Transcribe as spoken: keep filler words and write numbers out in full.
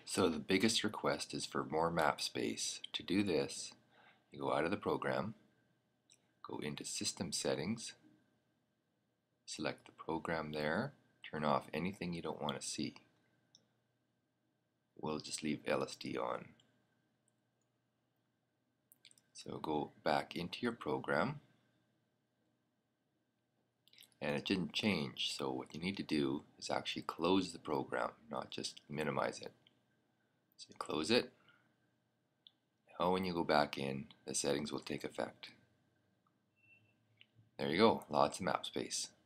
So the biggest request is for more map space. To do this, you go out of the program, go into System Settings, select the program there, turn off anything you don't want to see. We'll just leave L S D on. So go back into your program, and it didn't change, so what you need to do is actually close the program, not just minimize it. So you close it. Now when you go back in, the settings will take effect. There you go, lots of map space.